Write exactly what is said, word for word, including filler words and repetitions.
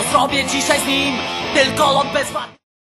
zrobię dzisiaj z nim. Tylko lot bez wad.